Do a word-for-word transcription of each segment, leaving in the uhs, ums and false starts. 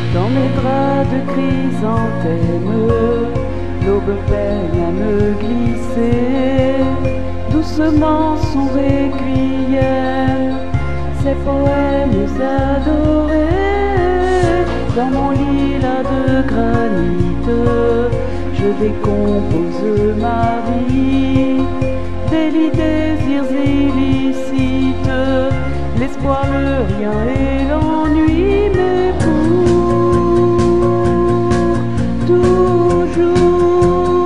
Dans mes draps de chrysanthème, l'aube peine à me glisser doucement son requiem, ses poèmes adorés. Dans mon lilas de granit, je décompose ma vie, délit, désirs illicites, l'espoir, le rien et l'ennui, mais pour toujours,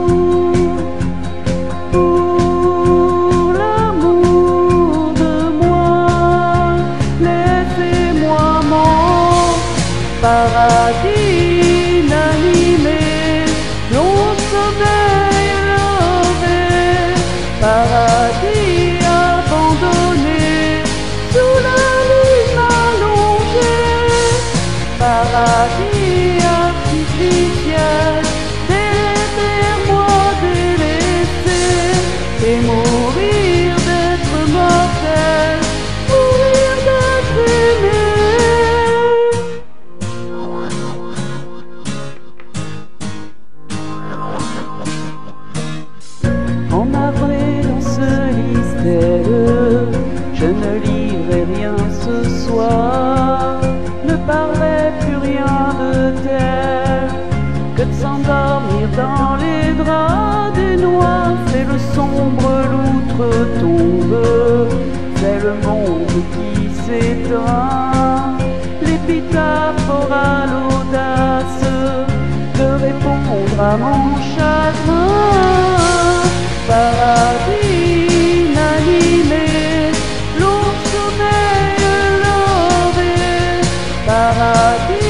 pour l'amour de moi, laissez-moi mon paradis inanimé, long sommeil levé, paradis abandonné, sous la lune allongée, paradis artificiel, déterre-moi délaissé, et mourir d'être mortel, mourir d'être aimé. Emmavré dans ce listel, je ne lirai rien ce soir, ne parlerai plus rien de terre, que de s'endormir dans les draps des noix. C'est le sombre l'outre-tombe, c'est le monde qui s'éteint. L'épitaphe aura l'audace de répondre à mon chagrin. Paradis inanimé, long sommeil levé, paradis